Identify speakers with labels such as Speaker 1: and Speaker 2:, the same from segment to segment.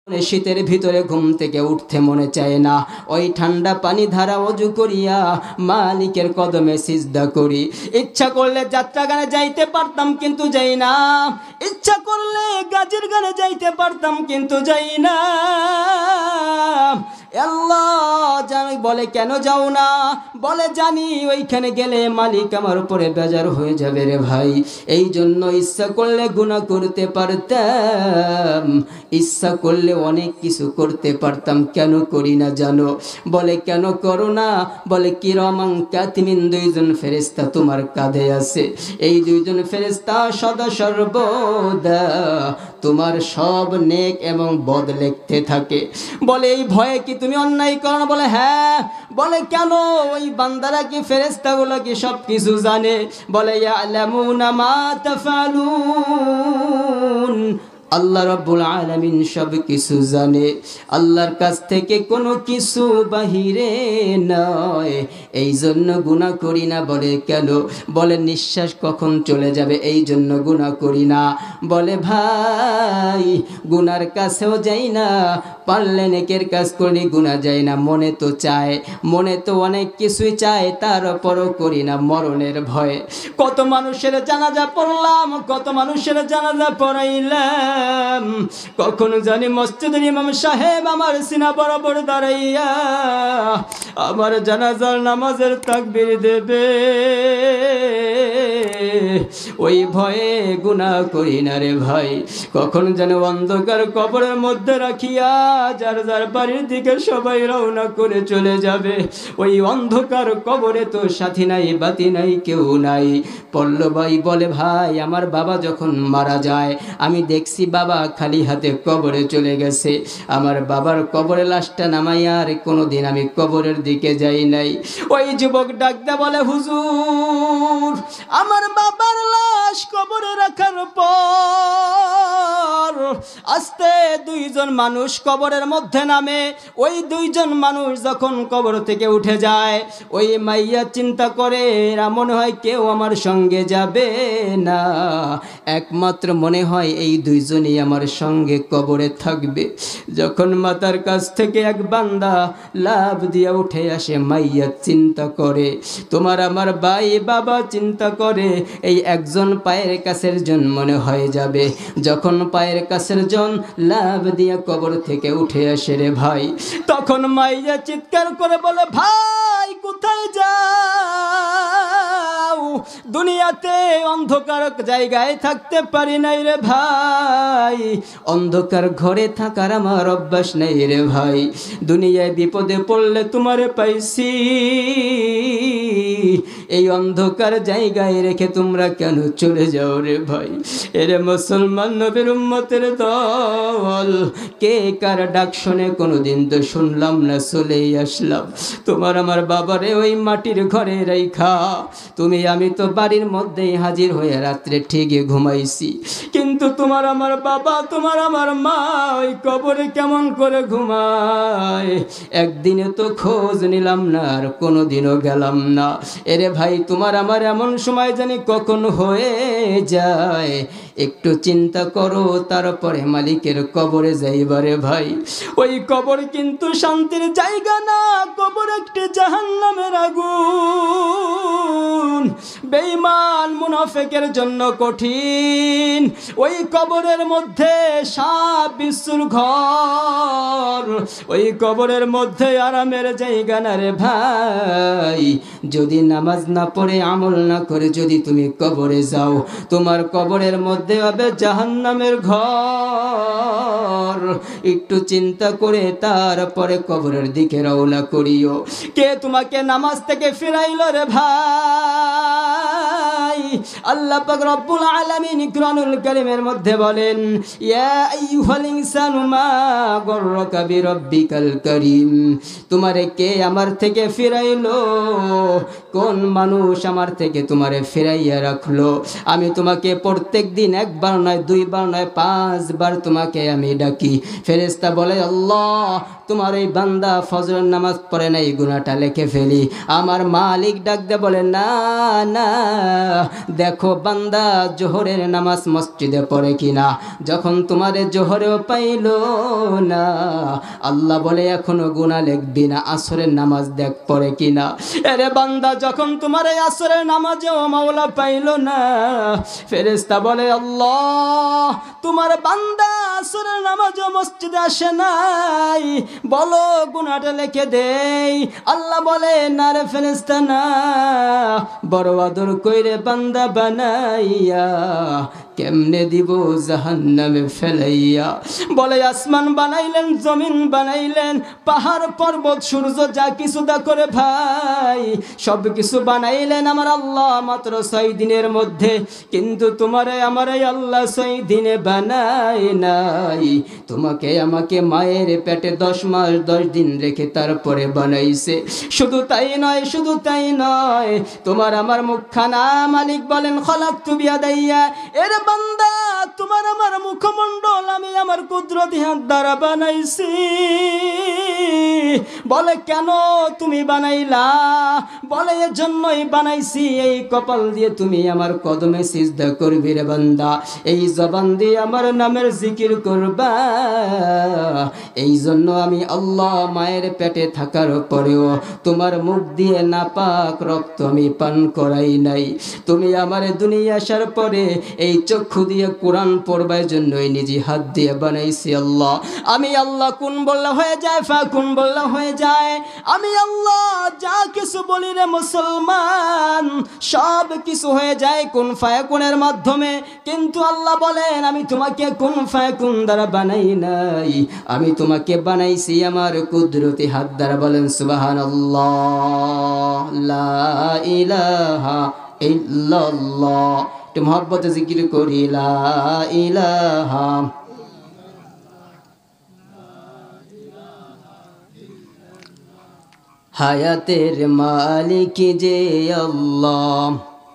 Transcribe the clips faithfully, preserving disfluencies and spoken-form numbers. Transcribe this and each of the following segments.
Speaker 1: শীতের ভিতরে ঘুম থেকে উঠতে মনে চায় না, ওই ঠান্ডা পানি ধারা অজু করিয়া মালিকের কদমে সিজদা করি। ইচ্ছা করলে যাত্রা গানে যাইতে পারতাম কিন্তু যাই না, ইচ্ছা করলে গাজীর গানে যাইতে পারতাম কিন্তু যাই না। আল্লাহ জানি বলে কেন যাও না, বলে জানি ওইখানে গেলে মালিক আমার উপরে বেজার হয়ে যাবে রে ভাই। এই জন্য ইচ্ছা করলে গুনাহ করতে পারতাম, ইচ্ছা করলে অনেক কিছু করতে পারতাম, কেন করি না জানো? বলে কেন করো না? বলে কিরামান কাতিমিন, দুইজন ফেরেশতা তোমার কাঁধে আছে। এই দুইজন ফেরেশতা সদা সর্বদা তোমার সব নেক এবং বদ লিখতে থাকে। বলে এই ভয়ে কি তুমি অন্যায় করো না? বলে হ্যাঁ। বলে কেন? ওই বান্দারা কি ফেরেশতাগুলো কি সব কিছু জানে? বলে ইয়ালামুনা মা তাফআলুন, আল্লাহ রাব্বুল আলামিন সব কিছু জানে, আল্লাহর কাছ থেকে কোনো কিছু বাহিরে নয়। এই জন্য গুনাহ করি না। বলে কেন? বলে নিঃশ্বাস কখন চলে যাবে এই জন্য গুনাহ করি না। বলে ভাই গুনার কাছেও যাই না, পারলে নেকের কাজ করলে গুনাহ যায় না। মনে তো চায়, মনে তো অনেক কিছুই চায়, তারপরও করি না মরণের ভয়ে। কত মানুষের জানাজা পড়লাম, কত মানুষের জানাজা পড়াইলাম, কখনো জানি মসজিদের ইমাম সাহেব আমার সিনা বরাবর দাঁড়াইয়া আমার জানাজার নামাজের তাকবীর দেবে, ওই ভয়ে গুনাহ করি না রে ভাই। কখন যেন অন্ধকার কবরের মধ্যে রাখিয়া যার যার বাড়ির দিকে সবাই রওনা করে চলে যাবে, ওই অন্ধকার কবরে তো সাথী নাই, বাতি নাই, কেউ নাই। পল্লবাই বলে ভাই আমার বাবা যখন মারা যায় আমি দেখছি বাবা খালি হাতে কবরে চলে গেছে, আমার বাবার কবরে লাশটা নামাইয়া আর কোনোদিন আমি কবরের দিকে যাই নাই। ওই যুবক ডাকতে বলে হুজুর আমার বাবার লাশ কবরে রাখার পর আস্তে দুইজন মানুষ কবরের মধ্যে নামে, ওই দুইজন মানুষ যখন কবর থেকে উঠে যায় ওই মাইয়া চিন্তা করে এরা মনে হয় কেউ আমার সঙ্গে যাবে না, একমাত্র মনে হয় এই দুইজনই আমার সঙ্গে কবরে থাকবে। যখন মাতার কাছ থেকে এক বান্দা লাভ দিয়া উঠে আসে মাইয়া চিন্তা করে, তোমার আমার ভাই বাবা চিন্তা করে এই একজন পায়ের কাছের জন মনে হয়ে যাবে। যখন পায়ের কাছের জন লাভ দিয়া কবর থেকে উঠে আসে রে ভাই, তখন মাইয়া চিৎকার করে বলে ভাই কোথায় যাও? দুনিয়াতে অন্ধকার জায়গায় থাকতে পারি নাই রে ভাই, অন্ধকার ঘরে থাকার আমার অভ্যাস নেই রে ভাই, দুনিয়ায় বিপদে পড়লে তোমারে পাইছি, এই অন্ধকার জায়গায় রেখে তোমরা কেন চলে যাও রে ভাই? এরে মুসলমান নবীর উম্মতের দল, কে কার ডাক শুনে কোনোদিন তো শুনলাম না, চলেই আসলাম। তোমার আমার বাবারে ওই মাটির ঘরে রাইখা তুমি আমি তো বাড়ির মধ্যেই হাজির হয়ে রাত্রে ঠিকই ঘুমাইছি, কিন্তু তোমার আমার বাবা তোমার আমার মা ওই কবরে কেমন করে ঘুমায় একদিনে তো খোঁজ নিলাম না, আর কোনোদিনও গেলাম না। এরে ভাই তোমার আমার এমন সময় জানি কখন হয়ে যায়, একটু চিন্তা করো, তারপরে মালিকের কবরে যাইবারে ভাই। ওই কবর কিন্তু শান্তির জায়গা না, কবর একটি জাহান্নামের আগুন, বেঈমান মুনাফিকের জন্য কঠিন। ওই কবরের মধ্যে সাপ বিচ্ছুর ঘর, ওই কবরের মধ্যে আরামের জায়গা না রে ভাই। যদি নামাজ না পড়ে আমল না করে যদি তুমি কবরে যাও, তোমার কবরের মধ্যে হবে জাহান্নামের ঘর। একটু চিন্তা করে তারপরে কবরের দিকে রওনা করিও। কে তোমাকে নামাজ থেকে ফিরাইলো রে ভাই? আল্লাহ পাক রব্বুল আলামিন কুরআনুল কারীমের মধ্যে বলেন, ইয়া আইয়ুহাল ইনসানু মা গররাকা বিরাব্বিকাল কারীম, তোমারে কে আমার থেকে ফিরাইলো? কোন মানুষ আমার থেকে তোমারে ফিরাইয়া রাখলো? আমি তোমাকে প্রত্যেক দিন একবার নয় দুইবার নয় পাঁচবার তোমাকে আমি ডাকি। ফেরেশতা বলে আল্লাহ তোমার এই বান্দা ফজরের নামাজ পড়ে না, এই গুনাহটা লিখে ফেলি। আমার মালিক ডাক দে বলে না না, দেখো বান্দা জোহরের নামাজ মসজিদে পড়ে কিনা। যখন তোমার জোহরেও পাইল না, আল্লাহ বলে এখনো গুনাহ লিখবি না, আসরের নামাজ দেখ পড়ে কিনা। আরে বান্দা যখন তোমার এই আসরের নামাজেও মাওলা পাইল না, ফেরেশতা বলে আল্লাহ তোমার বান্দা আসরের নামাজও মসজিদে আসে নাই, বলো গুনাহটা লিখে দেই। আল্লাহ বলে না রে ফেরেশতা না, বড় আদর কইরে বান্দা বানাইয়া কেমনে দিব জাহান্নামে ফেলাইয়া। বলে আসমান বানাইলেন, জমিন বানাইলেন, পাহাড় পর্বত সূর্য যা কিছু দা করে ভাই সব কিছু বানাইলেন আমার আল্লাহ মাত্র ছয় দিনের মধ্যে, কিন্তু তোমারে আমারে আল্লাহ ছয় দিনে বানাই নাই। তোমাকে আমাকে মায়ের পেটে দশ মাস দশ দিন রেখে তারপরে বানাইছে। শুধু তাই নয়, শুধু তাই নয়, তোমার আমার মুখখানা মালিক বলেন খলাকতু বিয়াদাইয়া। এর বান্দা তোমার আমার মুখমণ্ডল আমি আমার কুদরতি হাত দ্বারা বানাইছি। বলে কেন তুমি বানাইলা? বলে এর জন্যই বানাইছি, এই কপাল দিয়ে তুমি আমার কদমে সিজদা করবি রে বান্দা, এই জবান দিয়ে আমার নামের জিকির করবা। এই জন্য আমি আল্লাহ মায়ের পেটে থাকার পরেও তোমার মুখ দিয়ে নাপাক রক্ত আমি পান করাই নাই। তুমি আমার দুনিয়া আসার পরে এই চক্ষু দিয়ে কোরআন পড়বার জন্যই নিজে হাত দিয়ে বানাইছি আল্লাহ। আমি আল্লাহ কোন বললে হয়ে যায়, ফা কোন বললে হয়ে যায়। আমি আল্লাহ যা কিছু বলি রে মুসলমান সব কিছু হয়ে যায় কোন ফায়াকুনের মাধ্যমে, কিন্তু আল্লাহ বলেন আমি তোমাকে কোন ফায়াকুন দ্বারা বানাই নাই, আমি তোমাকে বানাইছি আমার কুদরতি হাত দ্বারা। বলেন সুবহানাল্লাহ, লা ইলাহা ইল্লাল্লাহ। একটু মহব্বতে জিকির করি লা ইলাহা। হায়াতের মালিক যে আল্লাহ,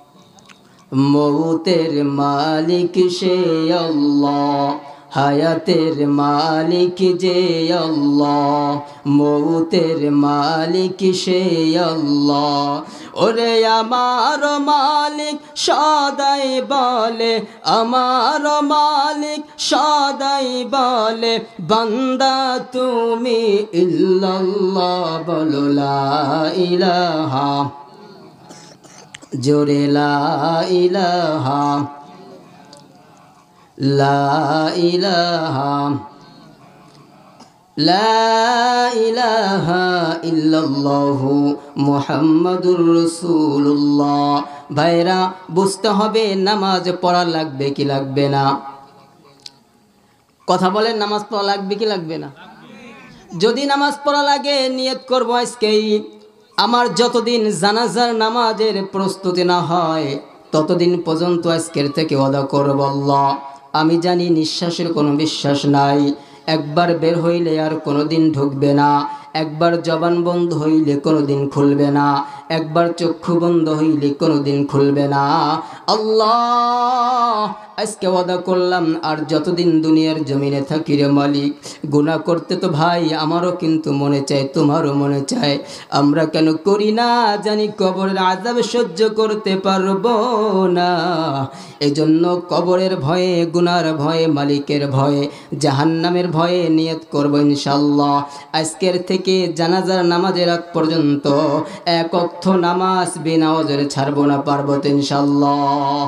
Speaker 1: মৌতের মালিক সে আল্লাহ। হায়াতের মালিক যে আল্লাহ, মৌতের মালিক সে আল্লাহ। ওরে আমার মালিক সদাই বলে, আমার মালিক সদাই বলে, বান্দা তুমি ইল্লাল্লাহ বলো লা ইলাহা, জোরে লা ইলাহা, লা ইলাহা, লা ইলাহা ইল্লাল্লাহু মুহাম্মাদুর রাসূলুল্লাহ। ভাইরা বুঝতে হবে নামাজ পড়া লাগবে কি লাগবে না? কথা বলেন, নামাজ পড়া লাগবে কি লাগবে না? যদি নামাজ পড়া লাগে নিয়ত করবো আজকেই আমার যতদিন জানাজার নামাজের প্রস্তুতি না হয় ততদিন পর্যন্ত আজকের থেকে ওয়াদা করব আল্লাহ আমি জানি নিঃশ্বাসের কোনো বিশ্বাস নাই, একবার বের হইলে আর কোনোদিন ঢুকবে না, একবার জবান বন্ধ হইলে কোনোদিন খুলবে না, একবার চক্ষু বন্ধ হইলে কোনোদিন খুলবে না। আল্লাহ আজকে ওয়াদা করলাম আর যতদিন দুনিয়ার জমিনে থাকি রে মালিক, গুনাহ করতে তো ভাই আমারও কিন্তু মনে চায়, তোমারও মনে চায়, আমরা কেন করি না জানি কবরের আযাব সহ্য করতে পারবো না। এজন্য কবরের ভয়ে, গুনার ভয়ে, মালিকের ভয়ে, জাহান্নামের ভয়ে নিয়ত করব ইনশাআল্লাহ আজকের থেকে জানাজার নামাজের আগ পর্যন্ত এক ওয়াক্ত নামাজ বিনা ওযরে ছাড়বো না, পারবো তো ইনশাআল্লাহ।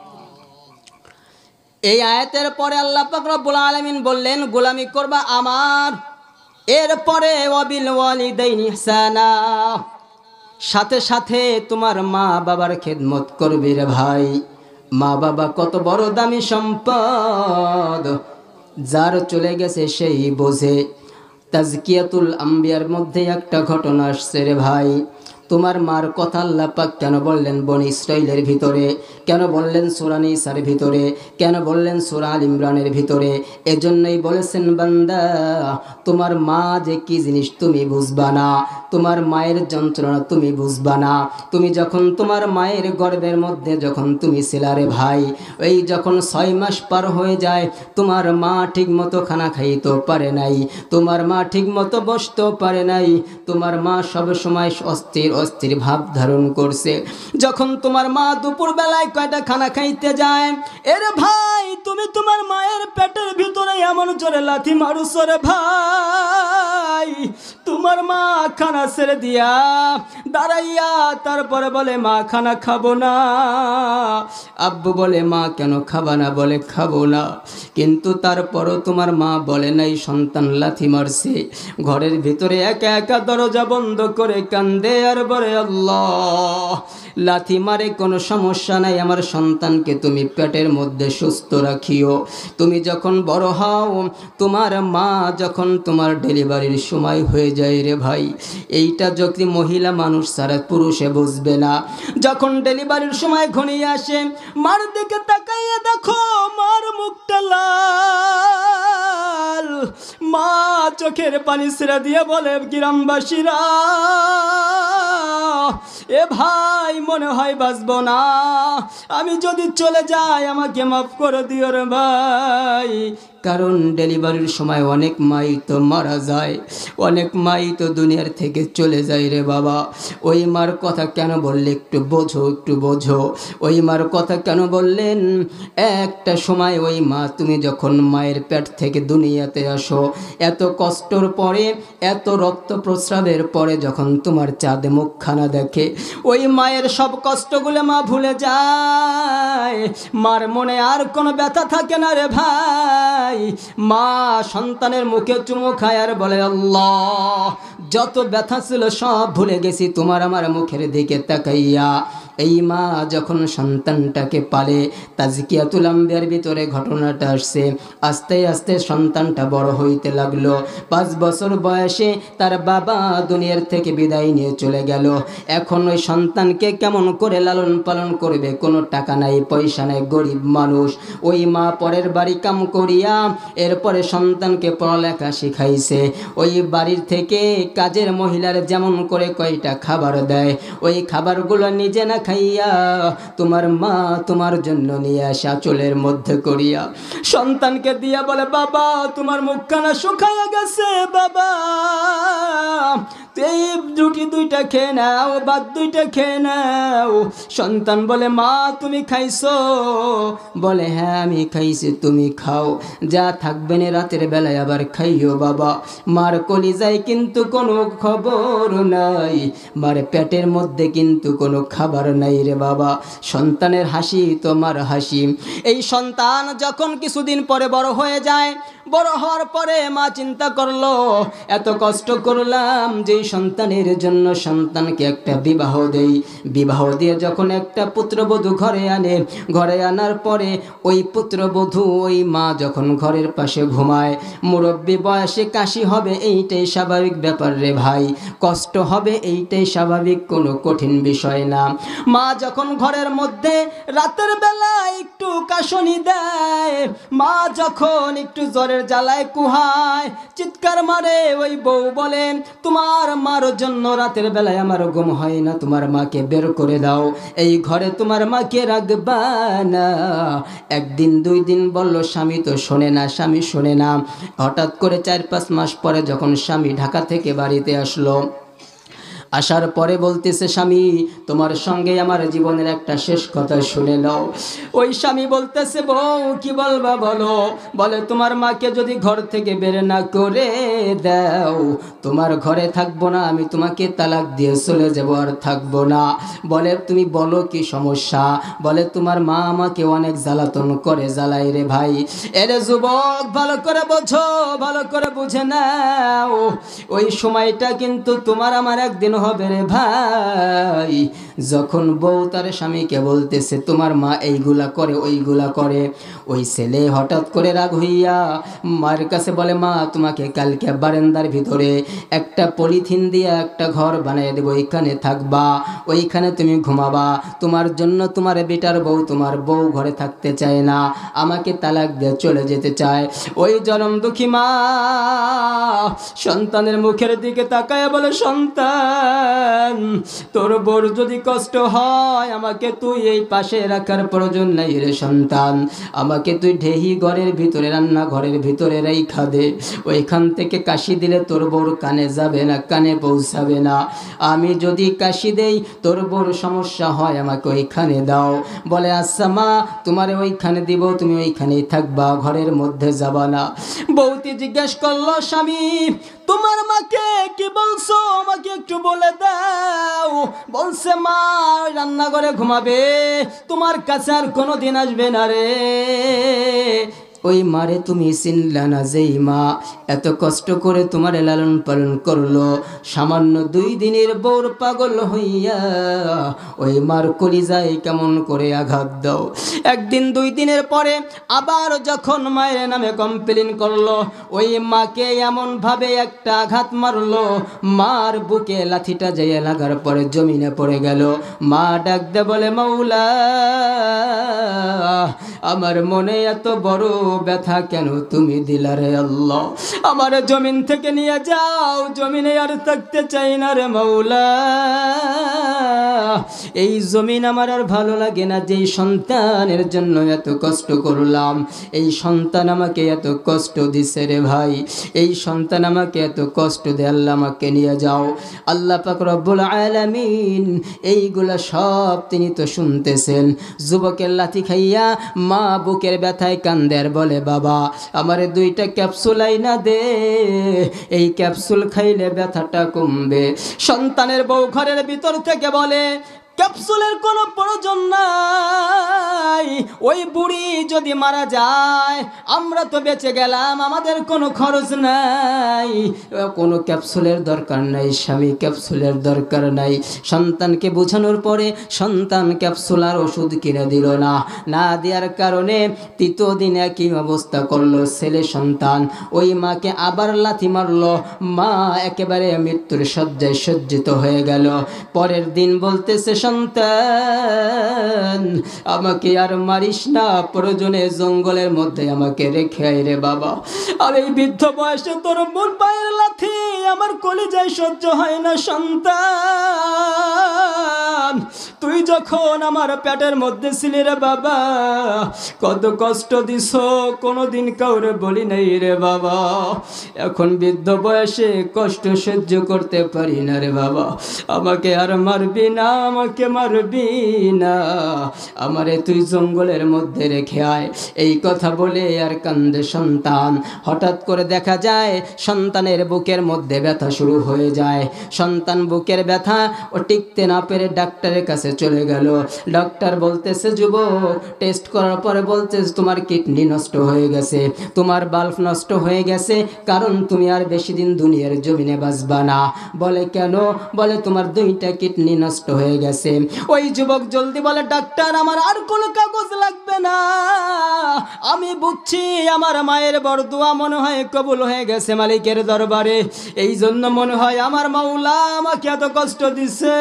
Speaker 1: এই আয়াতের পরে আল্লাহ পাক রব্বুল আলামিন বললেন গোলামি করবা আমার, এরপরে ওয়াবিল ওয়ালিদাইনি ইহসানা, সাথে সাথে তোমার মা বাবার খেদমত করবি রে ভাই। মা বাবা কত বড় দামি সম্পদ, যার চলে গেছে সেই বোঝে। তাজকিয়াতুল আম্বিয়ার মধ্যে একটা ঘটনা আসছে রে ভাই। তোমার মার কথা আল্লাহ পাক কেন বললেন বনি ইসরাইলের ভিতরে, কেন বললেন সূরা নিসার ভিতরে, কেন বললেন সূরা আল ইমরানের ভিতরে? এজন্যই বলেছেন বান্দা তোমার মা যে কি জিনিস তুমি বুঝবা না, তোমার মায়ের যন্ত্রণা তুমি বুঝবা না। তুমি যখন তোমার মায়ের গর্ভের মধ্যে যখন তুমি ছিলা রে ভাই, এই যখন ছয় মাস পার হয়ে যায় তোমার মা ঠিক মতো খানা খাইতেও পারে নাই, তোমার মা ঠিক মতো বসতেও পারে নাই, তোমার মা সব সময় অস্থির অস্থির ভাব ধারণ করছে। যখন তোমার মা দুপুর বেলায় কয়টা খানা খাইতে যায়, এরে ভাই তুমি তোমার মায়ের পেটের ভিতরে এমন জোরে লাথি মারুছো রে ভাই, তোমার মা খানা ছেড়ে দিয়া দাঁড়াইয়া তারপরে বলে মা খানা খাবো না। আব্বু বলে মা কেন খাবা না? বলে খাবো না। কিন্তু তারপরও তোমার মা বলে নাই সন্তান লাথি মারছে। ঘরের ভিতরে একা একা দরজা বন্ধ করে কান্দে আর বলে আল্লাহ, লাথি মারে কোনো সমস্যা নাই, আমার সন্তানকে তুমি পেটের মধ্যে সুস্থ রাখিও। তুমি যখন বড় হও, তোমার মা যখন তোমার ডেলিভারির সময় হয়ে যায় রে ভাই, এইটা যদি মহিলা মানুষ ছাড়া পুরুষে বুঝবে না। যখন ডেলিভারির সময় ঘনিয়ে আসে, মার দিকে তাকাইয়া দেখো মার মুখটা লাল, মা চোখের পানি ছেড়ে দিয়ে বলে গ্রামবাসীরা, এ ভাই মনে হয় বাঁচবো না, আমি যদি চলে যাই আমাকে মাফ করে দিও রে ভাই। কারণ ডেলিভারির সময় অনেক মাই তো মারা যায়, অনেক মাই তো দুনিয়ার থেকে চলে যায় রে বাবা। ওই মার কথা কেন বললে একটু বোঝো, একটু বোঝো। ওই মার কথা কেন বললেন? একটা সময় ওই মা, তুমি যখন মায়ের পেট থেকে দুনিয়াতে আসো, এত কষ্টর পরে, এত রক্ত প্রস্রাবের পরে যখন তোমার চাঁদ মুখখানা দেখে, ওই মায়ের সব কষ্টগুলো মা ভুলে যায়। মার মনে আর কোনো ব্যথা থাকে না রে ভাই। মা সন্তানের মুখে চুমু খায় আর বলে আল্লাহ, যত ব্যথা ছিল সব ভুলে গেছি তোমার আমার মুখের দিকে তাকাইয়া। এই মা যখন সন্তানটাকে পালে, তাজকিয়াতুল আম্বিয়ার ভিতরে ঘটনাটা আসছে। আস্তে আস্তে সন্তানটা বড় হইতে লাগলো। পাঁচ বছর বয়সে তার বাবা দুনিয়ার থেকে বিদায় নিয়ে চলে গেল। এখন ওই সন্তানকে কেমন করে লালন পালন করবে? কোনো টাকা নাই, পয়সা নাই, গরিব মানুষ। ওই মা পরের বাড়ি কাম করিয়া এরপরে সন্তানকে পড়ালেখা শিখাইছে। ওই বাড়ির থেকে কাজের মহিলার যেমন করে কয়টা খাবার দেয়, ওই খাবারগুলো নিজে না খাইয়া তোমার মা তোমার জন্য নিয়ে আসা চুলের মধ্যে করিয়া সন্তানকে দিয়া বলে বাবা তোমার মুখখানা শুকাইয়া গেছে, বাবা এই রুটি দুইটা খেয়ে নাও, ভাত দুইটা খেয়ে নাও। সন্তান বলে মা তুমি খাইছো? বলে হ্যাঁ আমি খাইছি, তুমি খাও, যা থাকবে না রাতের বেলায় আবার খাইও বাবা। মার কলিজায় কিন্তু কোনো খবর নাই, মার পেটের মধ্যে কিন্তু কোনো খাবার নাই রে বাবা। সন্তানের হাসি তোমার হাসি। এই সন্তান যখন কিছুদিন পরে বড় হয়ে যায়, বড় হওয়ার পরে মা চিন্তা করলো এত কষ্ট করলাম যে সন্তানের জন্য, সন্তানকে একটা বিবাহ দেই। বিবাহ দিয়ে যখন একটা পুত্রবধূ ঘরে আনে, ঘরে আনার পরে ওই পুত্রবধূ ওই মা যখন ঘরের পাশে ঘুমায়, মুরব্বী বয়সে কাশি হবে এইটাই স্বাভাবিক ব্যাপার রে ভাই, কষ্ট হবে এইটাই স্বাভাবিক, কোনো কঠিন বিষয় না। মা যখন ঘরের মধ্যে রাতের বেলা একটু কাশনি দেয়, মা যখন একটু জ্বরের জ্বালায় কুহায় চিৎকার মারে, ওই বউ বলেন তোমার মার জন্য রাতের বেলায় আমার ঘুম হয় না, তোমার মাকে বের করে দাও, এই ঘরে তোমার মাকে রাখবা না। একদিন দুই দিন বলল, স্বামী তো শোনে না, স্বামী শোনে না। হঠাৎ করে চার পাঁচ মাস পরে যখন স্বামী ঢাকা থেকে বাড়িতে আসলো, আসার পরে বলতেছে স্বামী তোমার সঙ্গে আমার জীবনের একটা শেষ কথা শুনে নাও। ওই স্বামী বলতেছে বউ কি বলবা বলো? বলে তোমার মাকে যদি ঘর থেকে বের না করে দাও, তোমার ঘরে থাকবো না, আমি তোমাকে তালাক দিয়ে চলে যাবো, আর থাকবো না। বলে তুমি বলো কি সমস্যা? বলে তোমার মা আমাকে অনেক জ্বালাতন করে, জ্বালাই রে ভাই। এরে যুবক ভালো করে বোঝো, ভালো করে বুঝে নাও, ওই সময়টা কিন্তু তোমার আমার একদিন হবে রে ভাই। যখন বউ তার স্বামীকে বলতেছে তোমার মা এইগুলা করে ওইগুলা করে, ওই ছেলে হঠাৎ করে রাগ হইয়া মার কাছে বলে মা তোমাকে কালকে বারান্দার ভিতরে একটা পলিথিন দিয়ে একটা ঘর বানিয়ে দেবো, ওইখানে থাকবা, ওইখানে তুমি ঘুমাবা, তোমার জন্য তোমার বেটার বউ, তোমার বউ ঘরে থাকতে চায় না, আমাকে তালাক দিয়ে চলে যেতে চায়। ওই জনম দুঃখী মা সন্তানের মুখের দিকে তাকায় বলে, সন্তান তোর বড় যদি কষ্ট হয় আমাকে তুই এই পাশে রাখার প্রয়োজন নাই রে সন্তান, আমাকে তুই ঢেহি ঘরের ভিতরে, রান্না ঘরের ভিতরে রাইখা দে। ওইখান থেকে কাশি দিলে তোর বড় কানে যাবে না, কানে পৌঁছাবে না। আমি যদি কাশি দেই তোর বড় সমস্যা হয়, আমাকে ওইখানে দাও। বলে আচ্ছা মা, তোমার ওইখানে দিব, তুমি ওইখানেই থাকবা, ঘরের মধ্যে যাবা না। বউতি জিজ্ঞেস করলো, স্বামী তোমার মাকে কি বলছো, আমাকে একটু বলে দাও। বলছে মা রান্নাঘরে ঘুমাবে, তোমার কাছে আর কোনোদিন আসবে না রে। ওই মারে তুমি চিনলা না, যেই মা এত কষ্ট করে তোমার লালন পালন করলো, সামান্য দুই দিনের বউর পাগল হইয়া ওই মার কলিজায় কেমন করে আঘাত দাও। একদিন দুই দিনের পরে আবার যখন মায়ের নামে কমপ্লেন করলো, ওই মাকে এমনভাবে একটা আঘাত মারলো, মার বুকে লাথিটা যেয়ে লাগার পরে জমিনে পড়ে গেল। মা ডাক দে বলে, মাওলা আমার মনে এত বড় ব্যথা কেন তুমি দিলা রে আল্লাহ, আমার জমিন থেকে নিয়ে যাও, জমিনে আর থাকতে চাই না রে মাওলা। এই জমিন আমার আর ভালো লাগে না, যেই সন্তানের জন্য এত কষ্ট করলাম, এই সন্তান আমাকে এত কষ্ট দিছে রে ভাই, এই সন্তান আমাকে এত কষ্ট দেয়, আল্লাহ আমাকে নিয়ে যাও। আল্লাহ পাক রব্বুল আলামিন এইগুলা সব তিনি তো শুনতেছেন। যুবকের লাথি খাইয়া মা বুকের ব্যথায় কান্দে আর বলে, বাবা আমারে দুইটা ক্যাপসুল আইনা দে, এই ক্যাপসুল খাইলে ব্যথাটা কমবে। সন্তানের বউ ঘরের ভিতর থেকে বলে, ক্যাপসুলের কোনো প্রয়োজন নাই, ওই বুড়ি যদি মারা যায় আমরা তো বেঁচে গেলাম, আমাদের কোনো খরচ নাই, কোনো ক্যাপসুলের দরকার নাই স্বামী, ক্যাপসুলের দরকার নাই। সন্তানকে বোঝানোর পরে সন্তান ক্যাপসুল আর ওষুধ কিনে দিল না, না দেওয়ার কারণে তৃতীয় দিন একই অবস্থা করলো ছেলে সন্তান। ওই মাকে আবার লাথি মারলো, মা একেবারে মৃত্যুর শয্যায় সজ্জিত হয়ে গেল। পরের দিন বলতেছে, সন্তান আমাকে আর মারিস না, প্রয়োজনে জঙ্গলের মধ্যে আমাকে রেখে আয় রে বাবা, আর এই বৃদ্ধ বয়সে তোর মন পায়ের লাথি আমার কলিজায় সহ্য হয় না। সন্তান তুই যখন আমার পেটের মধ্যে ছিলি রে বাবা, কত কষ্ট দিস কোনোদিন কাউরে বলি নাই রে বাবা, এখন বৃদ্ধ বয়সে কষ্ট সহ্য করতে পারি না রে বাবা, আমাকে আর মারবি না, আমাকে মারবি না, আমারে তুই জঙ্গলের মধ্যে রেখে আয়। এই কথা বলে আর কান্দে সন্তান। হঠাৎ করে দেখা যায় সন্তানের বুকের মধ্যে ব্যথা শুরু হয়ে যায়। সন্তান বুকের ব্যথা ও টিকতে না পেরে ডাক্তারের কাছে চলে গেল। ডাক্তার বলতেছে, যুবক টেস্ট করার পরে বলতেছে তোমার কিডনি নষ্ট হয়ে গেছে, তোমার বাল্ব নষ্ট হয়ে গেছে, কারণ তুমি আর বেশি দিন দুনিয়ার জমিনে বাঁচবা না। বলে কেন? বলে তোমার দুইটা কিডনি নষ্ট হয়ে গেছে। ওই যুবক জলদি বলে, ডাক্তার আমার আর কোনো কাগজ লাগবে না, আমি বুঝছি আমার মায়ের বরদুয়া মনে হয় কবুল হয়ে গেছে মালিকের দরবারে, এই জন্য মনে হয় আমার মাওলা আমাকে এত কষ্ট দিছে।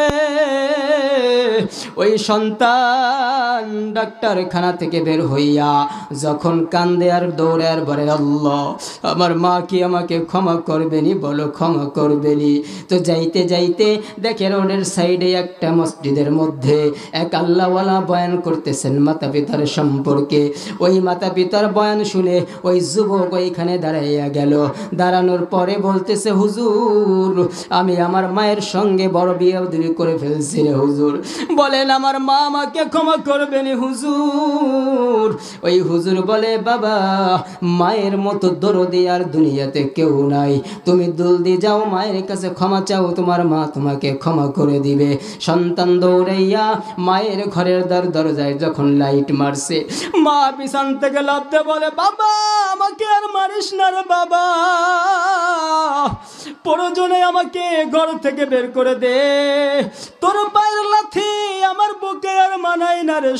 Speaker 1: ওই সন্তান ডাক্তারখানা থেকে বের হইয়া যখন কান্দে আর দৌড়ে আর বলে, আল্লাহ আমার মা কি আমাকে ক্ষমা করবেনি, বলো ক্ষমা করবেনি। তো যাইতে যাইতে দেখে রোডের সাইডে একটা মসজিদের মধ্যে এক আল্লাহওয়ালা বয়ান করতেছেন মাতা পিতার সম্পর্কে। ওই মাতা পিতার বয়ান শুনে ওই যুবক ওইখানে দাঁড়াইয়া গেল। দাঁড়ানোর পরে বলতেছে, হুজুর আমি আমার মায়ের সঙ্গে বড় বিয়ে করে ফেলছি রে হুজুর, বলেন আমার মা আমাকে ক্ষমা করবেন হুজুর। ওই হুজুর বলে, বাবা মায়ের মতো দরদি আর দুনিয়াতে কেউ নাই, তুমি জলদি যাও মায়ের কাছে ক্ষমা চাও, তোমার মা তোমাকে ক্ষমা করে দিবে। সন্তান দৌড়াইয়া মায়ের ঘরের দর দরজায় যখন লাইট মারছে, মা বিছান থেকে লাফতে বলে, বাবা আমাকে আর মারিস না রে বাবা, প্রয়োজনে আমাকে ঘর থেকে বের করে দে, তোর পায়ের লাথি আমার বুকে আর মানাই না রে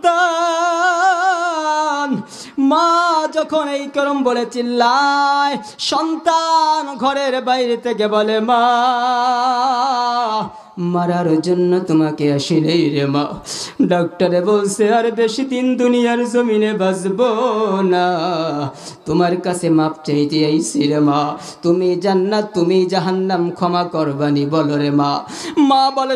Speaker 1: সন্তান। মা যখন এই করম বলে চিল্লায়, সন্তান ঘরের বাইরে থেকে বলে, মা মারার জন্য তোমাকে আসিলেই রে মা। ডাক্তারে বলছে আর বেশি দিন দুনিয়ার জমিনে বাঁচব না, তোমার কাছে মাপ চাইতে আইছি রে মা। তুমি জান্নাত তুমি জাহান্নাম ক্ষমা করবানি বলো রে মা। মা বলে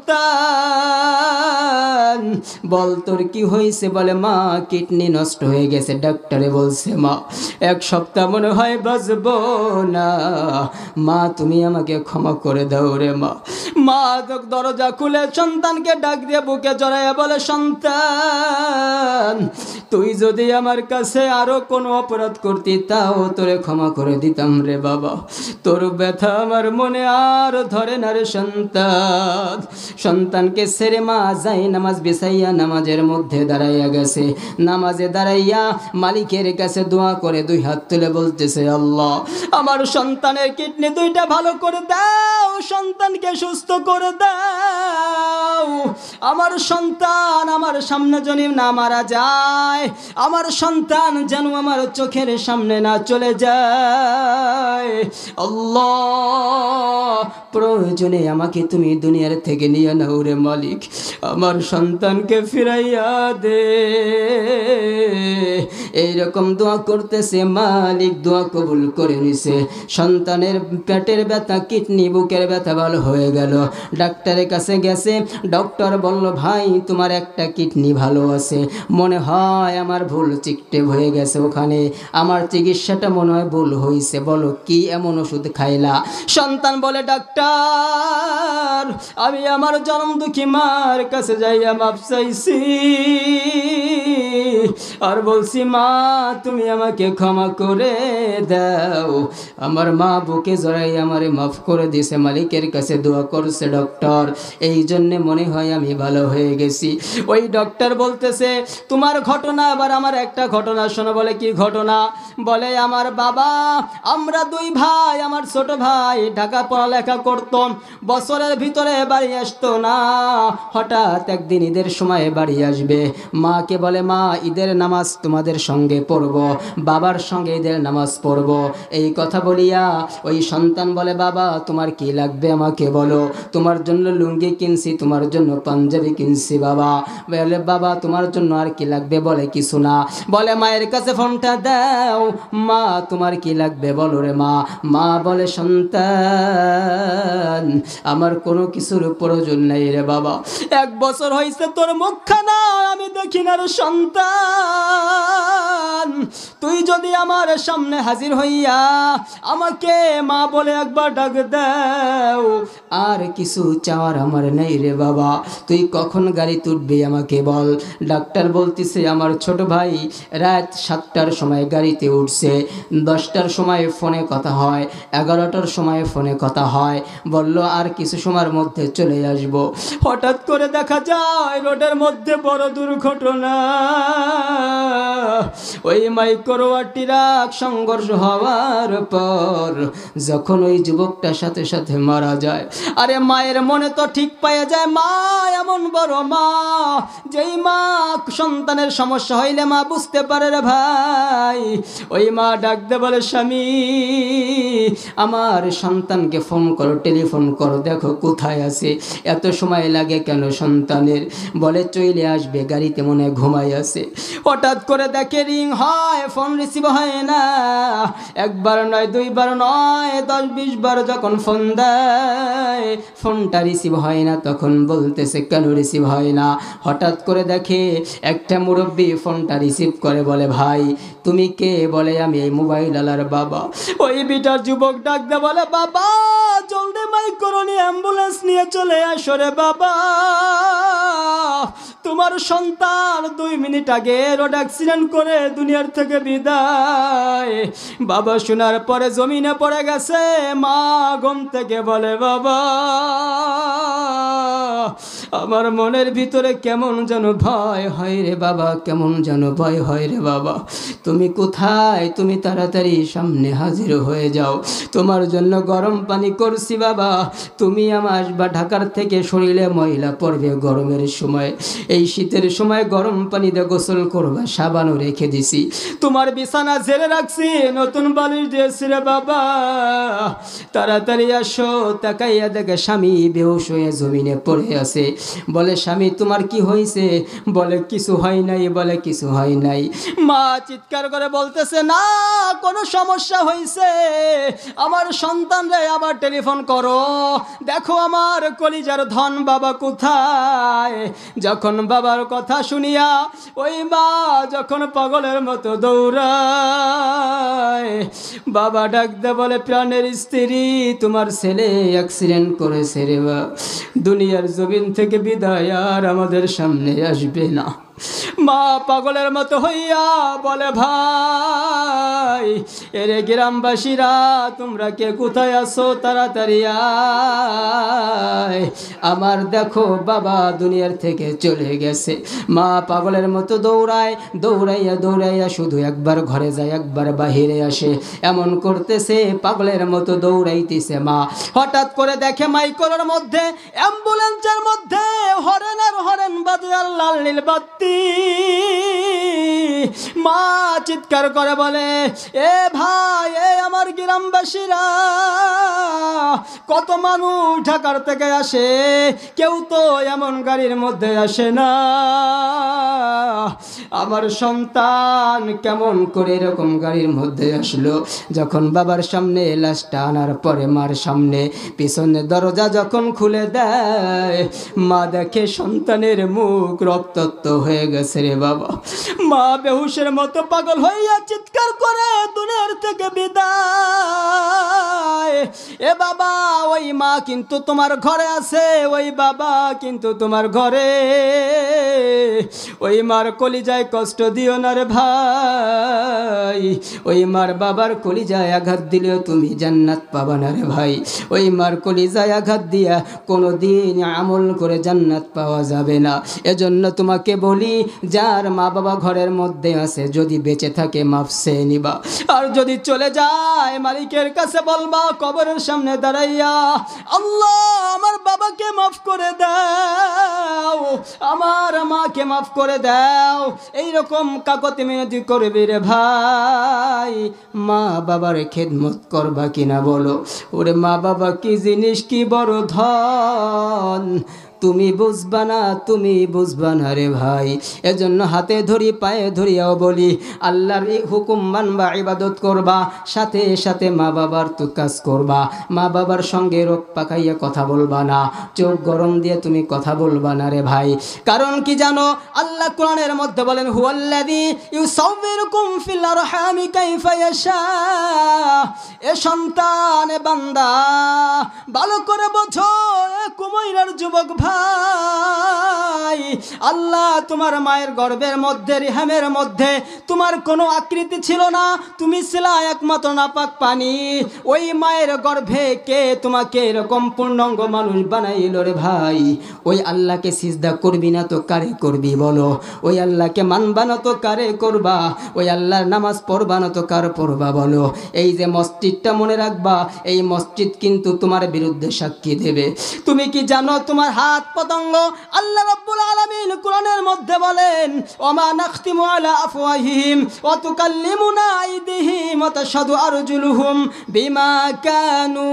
Speaker 1: সন্তান বল তোর কি হয়েছে? বলে মা কিডনি নষ্ট হয়ে গেছে। ডাক্তারে বলছে মা এক সপ্তাহ মনে হয় বাঁচব না, মা তুমি আমাকে ক্ষমা করে দাও রে মা। মা দরজা খুলে সন্তানকে ডাক দিয়ে বুকে জড়াইয়া বলে সন্তান তুই যদি আমার কাছে আরো কোনো অপরাধ করতি তাও তোরে ক্ষমা করে দিতাম রে বাবা, তোর ব্যথা আমার মনে আর ধরে না রে সন্তান। সন্তানকে ছেড়ে মা যাই নামাজ বিছাইয়া নামাজের মধ্যে দাঁড়াইয়া গেছে। নামাজে দাঁড়াইয়া মালিকের কাছে দোয়া করে দুই হাত তুলে বলতেছে আল্লাহ আমার সন্তানের কিডনি দুইটা ভালো করে দাও, সন্তানকে সুস্থ করে দাও। আমার সন্তান আমার সামনে যেন না মারা যায়, আমার সন্তান যেন আমার চোখের সামনে না চলে যায়। আল্লাহ প্রয়োজনে আমাকে তুমি দুনিয়ার থেকে নিয়ে নাও রে মালিক, আমার সন্তানকে ফিরাইয়া দে। এইরকম দোয়া করতেছে, মালিক দোয়া কবুল করে নিছে। সন্তানের পেটের ব্যথা কিডনি বুকের ব্যথা ভালো হয়ে গেল। ডাক্তারের কাছে গেছে, ডক্টর বলল ভাই তোমার একটা কিডনি ভালো আছে, মনে হয় আমার ভুল চিকটে হয়ে গেছে ওখানে, আমার চিকিৎসাটা মনে হয় ভুল হয়েছে, বলো কি এমন ওষুধ খাইলা? সন্তান বলে ডাক্তার আমি আমার জনম দুঃখী মার কাছে যাইয়া মাপ চাইছি আর বলছি মা তুমি আমাকে ক্ষমা করে দাও। আমার মা বুকে জড়াই আমারে মাফ করে দিয়েছে, মালিকের কাছে দোয়া করছে ডক্টর, এই জন্যে মনে হয় আমি ভালো হয়ে গেছি। ওই ডক্টর বলতেছে তোমার ঘটনা আবার আমার একটা ঘটনা শোনো। বলে কি ঘটনা? বলে আমার বাবা আমরা দুই ভাই, আমার ছোট ভাই ঢাকা পড়ালেখা করতো, বছরের ভিতরে বাড়ি আসতো না, হঠাৎ একদিন ঈদের সময় বাড়ি আসবে। মাকে বলে মা ঈদের নামাজ তোমাদের সঙ্গে পড়ব, বাবার সঙ্গে ঈদের নামাজ পড়ব। এই কথা বলিয়া ওই সন্তান বলে বাবা তোমার কি লাগবে আমাকে বলো, তোমার জন্য লুঙ্গি কিনছি, তোমার জন্য পাঞ্জাবি কিনছি বাবা। বলে বাবা তোমার জন্য আর কি লাগবে? বলে কিছু না। বলে মায়ের কাছে ফোনটা দাও, মা তোমার কি লাগবে বলো রে মা। মা বলে সন্তান আমার কোনো কিছুর প্রয়োজন নেই রে বাবা, এক বছর হয়েছে তোর মুখখানা আমি দেখি না রে সন্তান, তুই যদি আমার সামনে হাজির হইয়া আমাকে মা বলে একবার ডাক দাও, আর কিছু চাওয়ার আমার নেই রে বাবা, তুই কখন গাড়ি তুলবি আমাকে বল। ডাক্তার বলতেছে আমার ছোট ভাই রাত সাতটার সময় গাড়িতে উঠছে, দশটার সময় ফোনে কথা হয়, এগারোটার সময় ফোনে কথা হয়, বলল আর কিছু সময়ের মধ্যে চলে আসব। হঠাৎ করে দেখা যায় রোডের মধ্যে বড় দুর্ঘটনা, ওই মাইক্রো আর ট্রাক সংঘর্ষ হওয়ার পর যখন ওই যুবকটার সাথে সাথে মারা যায়, আরে মায়ের মনে তো ঠিক পাওয়া যায়, মা এমন বড় মা যেই মা সন্তানের সমস্যা হইলে মা বুঝতে পারে রে ভাই। ওই মা ডাক দে বলে স্বামী আমার সন্তানকে ফোন করো, টেলিফোন করো, দেখো কোথায় আছে, এত সময় লাগে কেন সন্তানের? বলে চলে আসবে, গাড়িতে মনে ঘুমাই আছে। হঠাৎ করে দেখে রিং হয়, ফোন রিসিভ হয় না, একবার নয় দুইবার নয় দশ বিশ বার যখন ফোন দেয় ফোনটা রিসিভ হয় না, তখন বলতেছে কেন রিসিভ হয় না? হঠাৎ করে দেখে একটা মুরব্বী ফোনটা রিসিভ করে, বলে ভাই তুমি কে? বলে আমি এই মোবাইল আলার বাবা। ওই বিটার যুবক ডাক দে বলে বাবা জলদি মাইক্রো নিয়ে অ্যাম্বুলেন্স নিয়ে চলে আসো রে বাবা, তোমার সন্তান দুই মিনিট আগে রোড অ্যাক্সিডেন্ট করে দুনিয়ার থেকে বিদায়। বাবা শোনার পরে জমিনে পড়ে গেছে, মা ঘুম থেকে বলে বাবা আমার মনের ভিতরে কেমন যেন ভয় হয় রে বাবা, কেমন যেন ভয় হয় রে বাবা। তুমি কোথায়? তুমি তাড়াতাড়ি সামনে হাজির হয়ে যাও, তোমার জন্য গরম পানি করছি বাবা। তুমি আমার বা ঢাকার থেকে শরীরে ময়লা পড়বে গরমের সময়, এই শীতের সময় গরম পানি দিয়ে গোসল করবা, সাবানও রেখে দিছি, তোমার বিছানা ঝেড়ে রাখছি, নতুন বালিশ দিয়েছি রে বাবা। তাড়াতাড়ি আসো। তাকাইয়া দেখে স্বামী বেহুশ হয়ে জমিনে পড়ে আছে। বলে স্বামী তোমার কি হয়েছে? বলে কিছু হয় নাই, বলে কিছু হয় নাই। মা চিৎকার করে বলতেছে না কোনো সমস্যা হয়েছে, আমার সন্তানরে আবার টেলিফোন করো, দেখো আমার কলিজার ধন বাবা কোথায়। যখন বাবার কথা শুনিয়া ওই মা যখন পাগলের মতো দৌড়ায়, বাবা ডাকতে বলে প্রাণের স্ত্রী তোমার ছেলে অ্যাক্সিডেন্ট করেছে রে বা, দুনিয়ার জমিন থেকে বিদায় আর আমাদের সামনে আসবে না। মা পাগলের মতো হইয়া বলে ভাই এরে গ্রামবাসীরা তোমরা কে কোথায় আছো, তাড়াতাড়ি আয়, আমার দেখো বাবা দুনিয়ার থেকে চলে গেছে। মা পাগলের মতো দৌড়ায়, দৌড়াইয়া দৌড়াইয়া শুধু একবার ঘরে যায় একবার বাহিরে আসে, এমন করতেছে পাগলের মতো দৌড়াইতেছে মা। হঠাৎ করে দেখে মাইকোর মধ্যে অ্যাম্বুলেন্সের মধ্যে হরেন আর হরেন বাজে আর লাল নীল বাতি। মা চিৎকার করে বলে এ ভাই এ আমার গ্রামবাসীরা, কত মানুষ ঢাকার থেকে আসে, কেউ তো এমন গাড়ির মধ্যে আসে না, আমার সন্তান কেমন করে এরকম গাড়ির মধ্যে আসলো। যখন বাবার সামনে লাশটা আনার পরে মার সামনে পিছনে দরজা যখন খুলে দেয়, মা দেখে সন্তানের মুখ রক্তাক্ত হয়ে গেছে রে বাবা। মা বেহুশের মতো পাগল হইয়া চিৎকার করে দুনিয়ার থেকে বিদায়। এ বাবা ওই মা কিন্তু তোমার ঘরে আছে, ওই বাবা কিন্তু তোমার ঘরে, ওই মার কলিজায় কষ্ট দিও না রে ভাই, ওই মার বাবার কলিজায় আঘাত দিলেও তুমি জান্নাত পাবা না রে ভাই, ওই মার কলিজায় আঘাত দিয়া কোনো দিন আমল করে জান্নাত পাওয়া যাবে না। এজন্য তোমাকে বলি যার মা বাবা ঘরের মধ্যে আছে যদি বেঁচে থাকে মাফ চেয়ে নিবা, আর যদি চলে যায় মালিকের কাছে বলবা কবরের সামনে দাঁড়াইয়া আল্লাহ আমার বাবাকে মাফ করে দাও, আমার মাকে মাফ করে দাও, এইরকম কাকতি মিনতি করবি রে ভাই। মা বাবার খেদমত করবা কিনা বলো? ওরে মা বাবা কি জিনিস, কি বড় ধন, তুমি বুঝবা না, তুমি বুঝবা না রে ভাই। এজন্য হাতে ধরি পায়ে ধরিয়াও বলি আল্লাহর এই হুকুম মানবা, ইবাদত করবা, সাথে সাথে মা বাবার তো কাজ করবা। মা বাবার সঙ্গে রোগ পাকাইয়া কথা বলবা না, চোখ গরম দিয়ে তুমি কথা বলবা না রে ভাই। কারণ কি জানো, আল্লাহ কোরআনের মধ্যে বলেন হুয়াল্লাযী ইউসাউবিরুকুম ফিল আরহামি কাইফা ইয়াশা। এ সন্তান এ বান্দা ভালো করে বোঝো, এ কুমাইরার যুবক ভাই, আল্লাহ তোমার মায়ের গর্ভের মধ্যে রিহামের মধ্যে তোমার কোনো আকৃতি ছিল না, তুমি ছিলা একমাত্র নাপাক পানি। ওই মায়ের গর্ভে কে তোমাকে এরকম পূর্ণাঙ্গ মানুষ বানাইল রে ভাই? ওই আল্লাহকে সিজদা করবি না তো কারে করবি বলো? ওই আল্লাহকে মানবা না তো কারে করবা? ওই আল্লাহর নামাজ পড়বা না তো কার পড়বা বলো? এই যে মসজিদটা মনে রাখবা, এই মসজিদ কিন্তু তোমার বিরুদ্ধে সাক্ষী দেবে। তুমি কি জানো তোমার হাত পতঙ্গ আল্লাহ রাব্বুল আলামিন কোরআনের মধ্যে বলেন ওমা নাখতিমু আলা আফওয়াহিহিম ওয়া তুকাল্লিমুনা আইদিহিম ওয়া তাশহাদু আরজুলুহুম বিমা কানু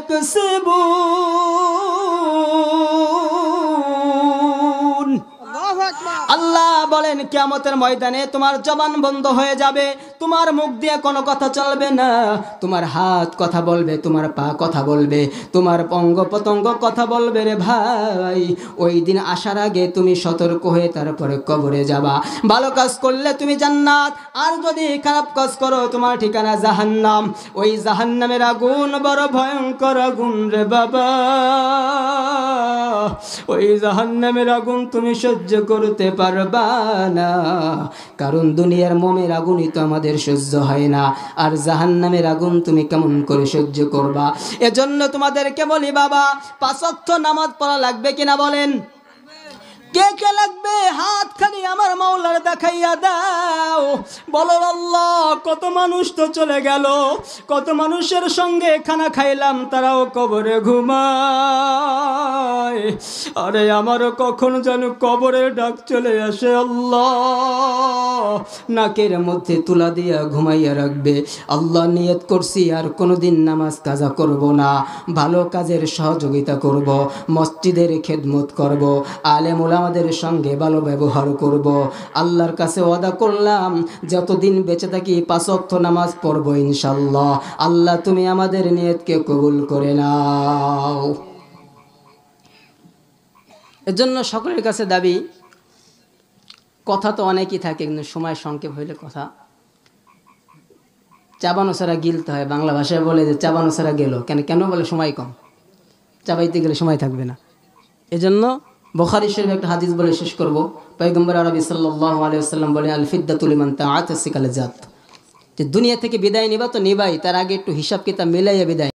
Speaker 1: ইয়াকসিবুন। আল্লাহ বলেন কিয়ামতের ময়দানে তোমার জবান বন্ধ হয়ে যাবে, তোমার মুখ দিয়ে কোনো কথা চলবে না, তোমার হাত কথা বলবে, তোমার পা কথা বলবে, তোমার অঙ্গ প্রত্যঙ্গ কথা বলবে রে ভাই। ওই দিন আসার আগে তুমি সতর্ক হয়ে তারপরে কবরে যাবা। ভালো কাজ করলে তুমি জান্নাত, আর যদি খারাপ কাজ করো তোমার ঠিকানা জাহান্নাম। ওই জাহান্নামের আগুন বড় ভয়ঙ্কর আগুন রে বাবা। ওই জাহান্নামের আগুন তুমি সহ্য করতে পারবা না, কারণ দুনিয়ার মোমের আগুনই তো আমাদের সহ্য হয় না, আর জাহান্নামের আগুন তুমি কেমন করে সহ্য করবা? এজন্য তোমাদেরকে বলি বাবা, পাঁচ ওয়াক্ত নামাজ পড়া লাগবে কিনা বলেন? কে কে লাগবে হাত খালি আমার মাওলার দেখাইয়া দাও। বলো আল্লাহ, কত মানুষ তো চলে গেল, কত মানুষের সঙ্গে খানা খাইলাম, তারাও কবরে ঘুমায়। আরে আমারও কখন যেন কবরের ডাক চলে আসে আল্লাহ, নাকের মধ্যে তুলা দিয়া ঘুমাইয়া রাখবে। আল্লাহ নিয়ত করছি আর কোনোদিন নামাজ কাজা করব না, ভালো কাজের সহযোগিতা করব, মসজিদের খেদমত করব, আলেম ওলামাদের সঙ্গে ভালো ব্যবহার করব। আল্লাহর কাছে ওয়াদা করলাম যতদিন বেঁচে থাকি পাঁচ ওয়াক্ত নামাজ পড়ব ইনশাআল্লাহ। আল্লাহ তুমি আমাদের নিয়তকে কবুল করে নাও। এজন্য সকলের কাছে দাবি, কথা তো অনেকই থাকে কিন্তু সময় সংক্ষেপ হইলে কথা চাবানো ছাড়া গিলতে হয়। বাংলা ভাষায় বলে যে চাবানো ছাড়া গেল, কেন কেন বলে সময় কম, চাবাইতে গেলে সময় থাকবে না। এজন্য বুখারী শরীফে একটা হাদিস বলে শেষ করব। পয়গম্বর আরবি সাল্লাল্লাহু আলাইহি ওয়াসাল্লাম বলেন, আল ফিদ্দাতু লিমান তাআত সিকাল জাত, যে দুনিয়া থেকে বিদায় নিবা তো নিবাই, তার আগে একটু হিসাব কিতাব মিলাইয়া বিদায়